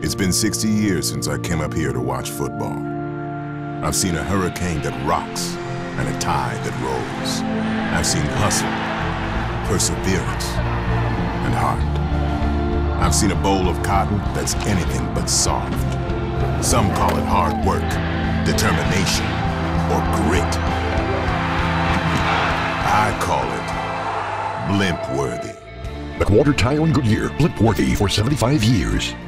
It's been 60 years since I came up here to watch football. I've seen a hurricane that rocks and a tide that rolls. I've seen hustle, perseverance, and heart. I've seen a bowl of cotton that's anything but soft. Some call it hard work, determination, or grit. I call it blimp-worthy. Mcwh Tire and Goodyear, blimp-worthy for 75 years.